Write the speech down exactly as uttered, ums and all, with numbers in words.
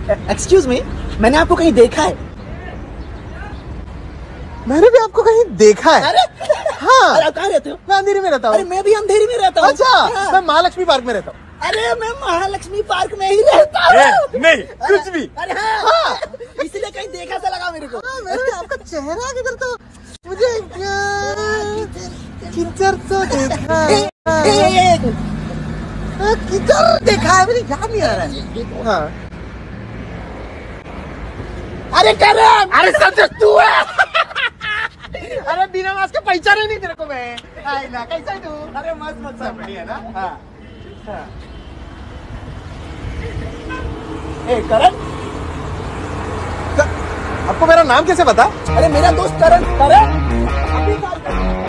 Excuse me, मैंने आपको कहीं देखा है। मैंने भी आपको कहीं देखा है। अरे हाँ। अरे आप कहाँ रहते हो? मैं अंधेरी में रहता हूँ। अरे मैं भी अंधेरी में रहता हूँ। अच्छा, हाँ। मैं महालक्ष्मी पार्क में रहता हूँ। अरे मैं महालक्ष्मी पार्क में ही रहता हूँ। नहीं, कुछ भी। अरे हाँ, हाँ। इसलिए कहीं देखा सा लगा मेरे को। हाँ, मैंने भी आपका चेहरा किधर तो मुझे किधर तो देखा है। हाँ, किधर देखा है, मुझे याद नहीं आ रहा है। हाँ। अरे करण, अरे सच तू है। अरे बिना मास्क के पहचाने नहीं तेरे को मैं। आई ना, कैसा है तू? अरे मस्त मस्त सब बढ़िया ना? हाँ। हाँ। ए करण, आपको मेरा नाम कैसे पता? अरे मेरा दोस्त करण। करण अभी बात कर।